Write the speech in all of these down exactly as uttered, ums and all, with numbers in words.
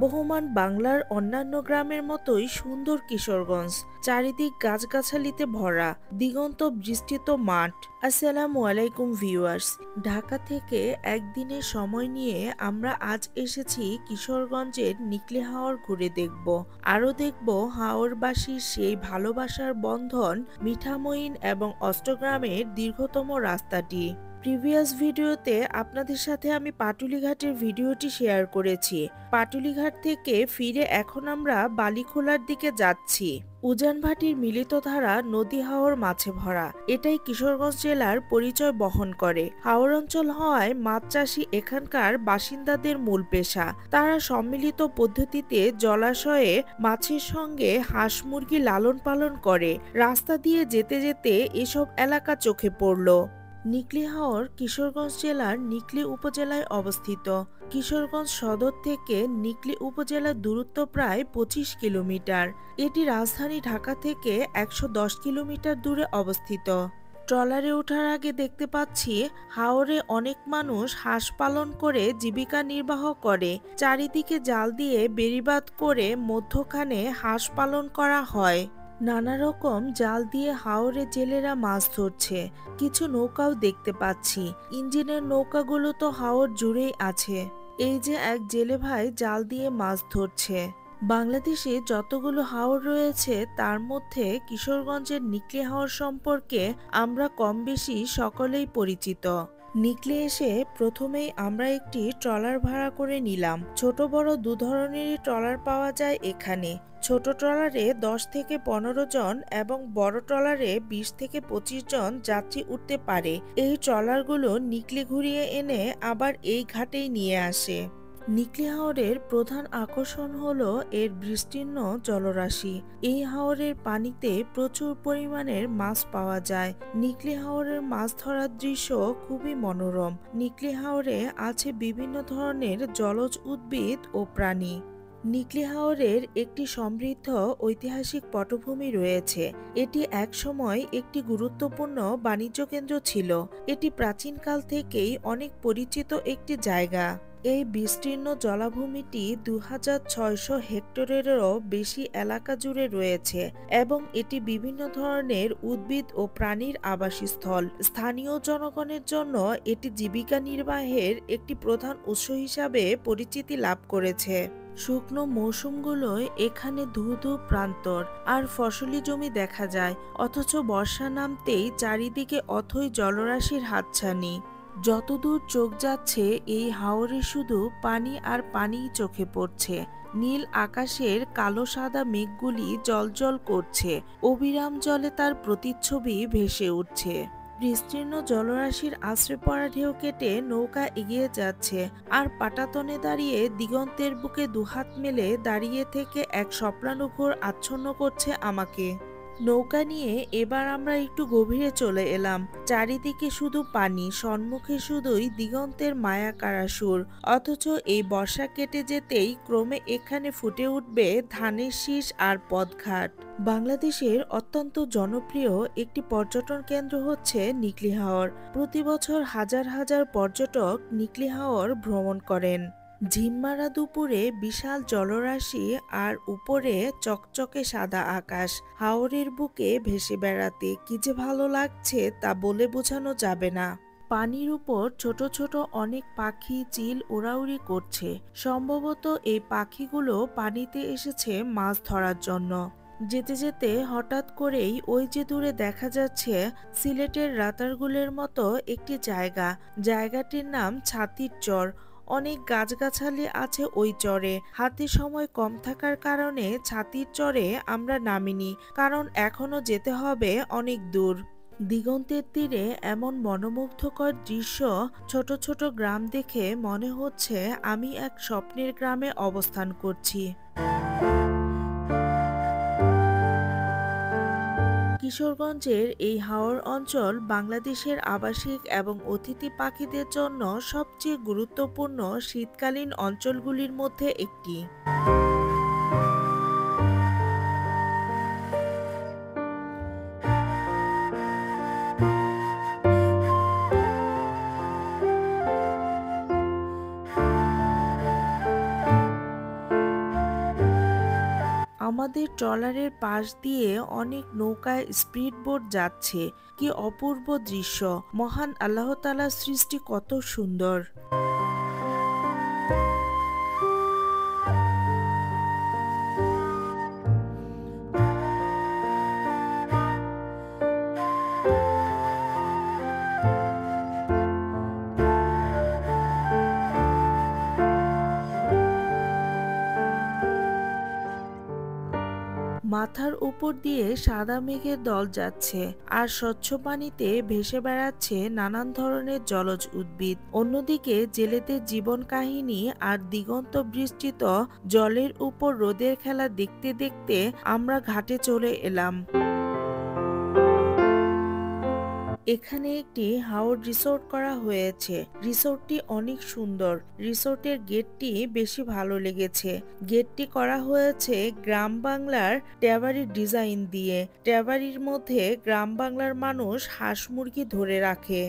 আবহমান বাংলার অন্যান্য গ্রামের মতোই সুন্দর কিশোরগঞ্জ, চারিদিক গাছগাছালিতে ভরা, দিগন্ত বিস্তৃত মাঠ। আসসালামু আলাইকুম ভিউয়ার্স, ঢাকা থেকে একদিনের সময় নিয়ে আমরা আজ এসেছি কিশোরগঞ্জের নিকলি হাওর ঘুরে দেখব। আরও দেখব হাওরবাসীর সেই ভালোবাসার বন্ধন, মিঠামইন এবং অষ্টগ্রামের দীর্ঘতম রাস্তাটি। প্রিভিয়াস ভিডিওতে আপনাদের সাথে আমি পাটুলিঘাটের ভিডিওটি শেয়ার করেছি। পাটুলিঘাট থেকে ফিরে এখন আমরা বালিখোলার দিকে যাচ্ছি। উজানভাটির মিলিত ধারা নদী হাওর মাছে ভরা, এটাই কিশোরগঞ্জ জেলার পরিচয় বহন করে। হাওর অঞ্চল হওয়ায় মাছ চাষই এখানকার বাসিন্দাদের মূল পেশা। তারা সম্মিলিত পদ্ধতিতে জলাশয়ে মাছের সঙ্গে হাঁস মুরগি লালন পালন করে। রাস্তা দিয়ে যেতে যেতে এসব এলাকা চোখে পড়ল। নিকলি হাওর কিশোরগঞ্জ জেলার নিকলি উপজেলায় অবস্থিত। কিশোরগঞ্জ সদর থেকে নিকলি উপজেলার দূরত্ব প্রায় পঁচিশ কিলোমিটার। এটি রাজধানী ঢাকা থেকে একশো দশ কিলোমিটার দূরে অবস্থিত। ট্রলারে ওঠার আগে দেখতে পাচ্ছি হাওরে অনেক মানুষ হাঁস পালন করে জীবিকা নির্বাহ করে। চারিদিকে জাল দিয়ে বেড়িবাঁধ করে মধ্যখানে হাঁস পালন করা হয়। নানা রকম জাল দিয়ে হাওরে জেলেরা মাছ ধরছে। কিছু নৌকাও দেখতে পাচ্ছি। ইঞ্জিনের নৌকাগুলো তো হাওর জুড়েই আছে। এই যে এক জেলে ভাই জাল দিয়ে মাছ ধরছে। বাংলাদেশে যতগুলো হাওর রয়েছে তার মধ্যে কিশোরগঞ্জের নিকলি হাওর সম্পর্কে আমরা কম বেশি সকলেই পরিচিত। নিকলি এসে প্রথমেই আমরা একটি ট্রলার ভাড়া করে নিলাম। ছোট বড় দু ধরনেরই ট্রলার পাওয়া যায় এখানে। ছোট ট্রলারে দশ থেকে পনেরো জন এবং বড় ট্রলারে বিশ থেকে পঁচিশ জন যাত্রী উঠতে পারে। এই ট্রলারগুলো নিকলি ঘুরিয়ে এনে আবার এই ঘাটেই নিয়ে আসে। নিকলি হাওরের প্রধান আকর্ষণ হলো এর বিস্তীর্ণ জলরাশি। এই হাওরের পানিতে প্রচুর পরিমাণের মাছ পাওয়া যায়। নিকলি হাওরের মাছ ধরার দৃশ্য খুবই মনোরম। নিকলি হাওরে আছে বিভিন্ন ধরনের জলজ উদ্ভিদ ও প্রাণী। নিকলি হাওরের একটি সমৃদ্ধ ঐতিহাসিক পটভূমি রয়েছে। এটি একসময় একটি গুরুত্বপূর্ণ বাণিজ্য কেন্দ্র ছিল। এটি প্রাচীনকাল থেকেই অনেক পরিচিত একটি জায়গা। এই বিস্তীর্ণ জলাভূমিটি দু হাজার ছয়শো হেক্টরেরও বেশি এলাকা জুড়ে রয়েছে এবং এটি বিভিন্ন ধরনের উদ্ভিদ ও প্রাণীর আবাসস্থল। স্থানীয় জনগণের জন্য এটি জীবিকা নির্বাহের একটি প্রধান উৎস হিসাবে পরিচিতি লাভ করেছে। শুকনো মৌসুমগুলোয় এখানে ধু ধু প্রান্তর আর ফসলি জমি দেখা যায়, অথচ বর্ষা নামতেই চারিদিকে অথই জলরাশির হাতছানি। যতদূর চোখ যাচ্ছে এই হাওরে শুধু পানি আর পানিই চোখে পড়ছে। নীল আকাশের কালো সাদা মেঘগুলি জ্বলজ্বল করছে, অবিরাম জলে তার প্রতিচ্ছবি ভেসে উঠছে। বিস্তীর্ণ জলরাশির আশ্রে পড়া ঢেউ কেটে নৌকা এগিয়ে যাচ্ছে, আর পাটাতনে দাঁড়িয়ে দিগন্তের বুকে দুহাত মেলে দাঁড়িয়ে থেকে এক স্বপ্নানুঘোর আচ্ছন্ন করছে আমাকে। নৌকা নিয়ে এবার আমরা একটু গভীরে চলে এলাম। চারিদিকে শুধু পানি, সম্মুখে শুধুই দিগন্তের মায়াকাড়া সুর। অথচ এই বর্ষা কেটে যেতেই ক্রমে এখানে ফুটে উঠবে ধানের শীষ আর পথঘাট। বাংলাদেশের অত্যন্ত জনপ্রিয় একটি পর্যটন কেন্দ্র হচ্ছে নিকলি হাওর। প্রতি বছর হাজার হাজার পর্যটক নিকলি হাওর ভ্রমণ করেন। ঝিমমারা দুপুরে বিশাল জলরাশি আর উপরে চকচকে সাদা আকাশ। হাওরের বুকে ভেসে বেড়াতে কি যে ভালো লাগছে তা বলে বোঝানো যাবে না। পানির উপর ছোট ছোট অনেক পাখি চিল উড়াউড়ি করছে। সম্ভবত এই পাখিগুলো পানিতে এসেছে মাছ ধরার জন্য। যেতে যেতে হঠাৎ করেই ওই যে দূরে দেখা যাচ্ছে সিলেটের রাতারগুলের মতো একটি জায়গা। জায়গাটির নাম ছাতির চর। অনেক গাছগাছালি আছে ওই চরে। হাতে সময় কম থাকার কারণে ছাতির চরে আমরা নামিনি, কারণ এখনো যেতে হবে অনেক দূর। দিগন্তের তীরে এমন মনোমুগ্ধকর দৃশ্য, ছোট ছোট গ্রাম দেখে মনে হচ্ছে আমি এক স্বপ্নের গ্রামে অবস্থান করছি। কিশোরগঞ্জের এই হাওর অঞ্চল বাংলাদেশের আবাসিক এবং অতিথি পাখিদের জন্য সবচেয়ে গুরুত্বপূর্ণ শীতকালীন অঞ্চলগুলির মধ্যে একটি। আমাদের ট্রলারের পাশ দিয়ে অনেক নৌকায় স্পিড বোট যাচ্ছে। কি অপূর্ব দৃশ্য! মহান আল্লাহ তাআলার সৃষ্টি কত সুন্দর। মাথার উপর দিয়ে সাদা মেঘের দল যাচ্ছে, আর স্বচ্ছ পানিতে ভেসে বেড়াচ্ছে নানান ধরনের জলজ উদ্ভিদ। অন্যদিকে জেলেদের জীবন কাহিনী আর দিগন্ত বিস্তৃত জলের উপর রোদের খেলা দেখতে দেখতে আমরা ঘাটে চলে এলাম। এখানে একটি হাওর রিসোর্ট করা হয়েছে। রিসোর্টটি অনেক সুন্দর। রিসোর্টের গেটটি বেশি ভালো লেগেছে। গেটটি করা হয়েছে গ্রাম বাংলার ট্যাবারির ডিজাইন দিয়ে। ট্যাবারির মধ্যে গ্রাম বাংলার মানুষ হাঁস মুরগি ধরে রাখে।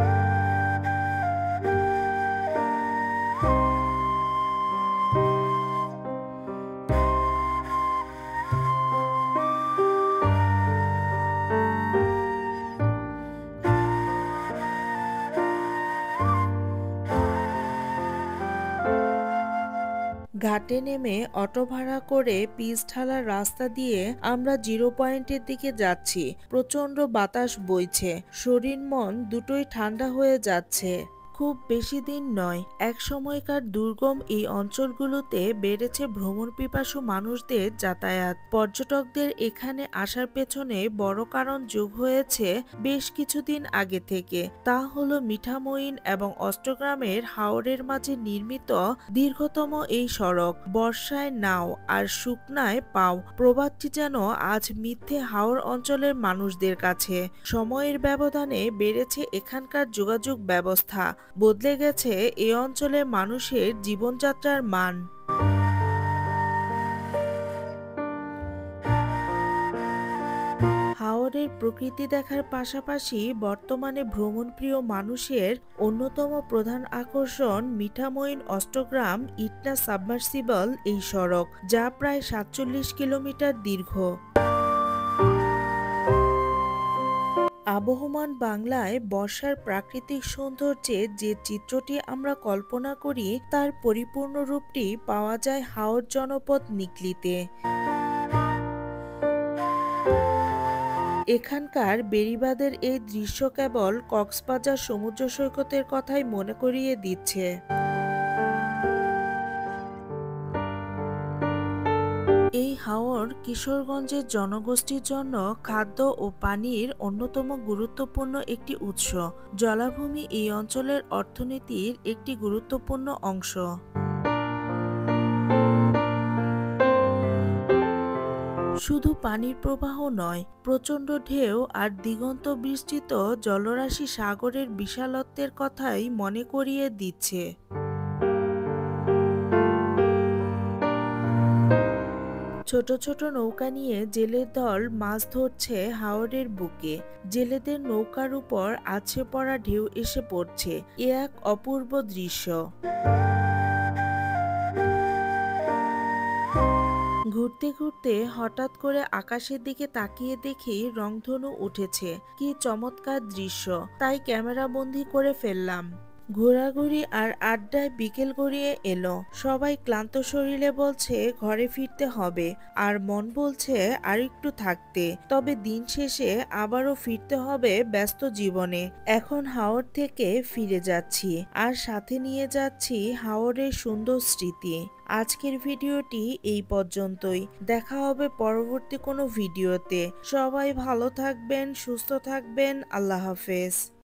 ঘাটে নেমে অটো ভাড়া করে পিচ ঢালার রাস্তা দিয়ে আমরা জিরো পয়েন্টের দিকে যাচ্ছি। প্রচন্ড বাতাস বইছে, শরীর মন দুটোই ঠান্ডা হয়ে যাচ্ছে। খুব বেশি দিন নয়, এক সময়কার দুর্গম এই অঞ্চলগুলোতে বেড়েছে ভ্রমণ পিপাসু মানুষদের যাতায়াত। পর্যটকদের এখানে আসার পেছনে বড় কারণ যোগ হয়েছে বেশ কিছুদিন আগে থেকে। তা হলো মিঠামইন এবং অষ্টগ্রামের হাওরের মাঝে নির্মিত দীর্ঘতম এই সড়ক। বর্ষায় নাও আর শুকনায় পাও প্রবাদটি যেন আজ মিথ্যে হাওর অঞ্চলের মানুষদের কাছে। সময়ের ব্যবধানে বেড়েছে এখানকার যোগাযোগ ব্যবস্থা, বদলে গেছে এই অঞ্চলের মানুষের জীবনযাত্রার মান। হাওরের প্রকৃতি দেখার পাশাপাশি বর্তমানে ভ্রমণপ্রিয় মানুষের অন্যতম প্রধান আকর্ষণ মিঠামইন অষ্টগ্রাম ইটনা সাবমার্সিবল এই সড়ক, যা প্রায় সাতচল্লিশ কিলোমিটার দীর্ঘ। আবহমান বাংলায় বর্ষার প্রাকৃতিক সৌন্দর্যে যে চিত্রটি আমরা কল্পনা করি তার পরিপূর্ণ রূপটি পাওয়া যায় হাওর জনপদ নিকলিতে। এখানকার বেড়িবাঁধের এই দৃশ্য কেবল কক্সবাজার সমুদ্র সৈকতের কথাই মনে করিয়ে দিচ্ছে। এই হাওর কিশোরগঞ্জের জনগোষ্ঠীর জন্য খাদ্য ও পানির অন্যতম গুরুত্বপূর্ণ একটি উৎস। জলাভূমি এই অঞ্চলের অর্থনীতির একটি গুরুত্বপূর্ণ অংশ। শুধু পানির প্রবাহ নয়, প্রচণ্ড ঢেউ আর দিগন্ত বিস্তৃত জলরাশি সাগরের বিশালত্বের কথাই মনে করিয়ে দিচ্ছে। ছোট ছোট নৌকা নিয়ে জেলের দল মাছ ধরছে হাওরের বুকে। জেলেদের নৌকার উপর আছড়ে পড়া ঢেউ এসে পড়ছে। এ এক অপূর্ব দৃশ্য। ঘুরতে ঘুরতে হঠাৎ করে আকাশের দিকে তাকিয়ে দেখি রংধনু উঠেছে। কি চমৎকার দৃশ্য, তাই ক্যামেরা বন্দি করে ফেললাম। ঘোরাঘুরি আর আড্ডায় বিকেল গড়িয়ে এলো। সবাই ক্লান্ত শরীরে বলছে ঘরে ফিরতে হবে, আর মন বলছে আর একটু থাকতে। তবে দিন শেষে আবারও ফিরতে হবে ব্যস্ত জীবনে। এখন হাওর থেকে ফিরে যাচ্ছি, আর সাথে নিয়ে যাচ্ছি হাওরের সুন্দর স্মৃতি। আজকের ভিডিওটি এই পর্যন্তই। দেখা হবে পরবর্তী কোনো ভিডিওতে। সবাই ভালো থাকবেন, সুস্থ থাকবেন। আল্লাহ হাফেজ।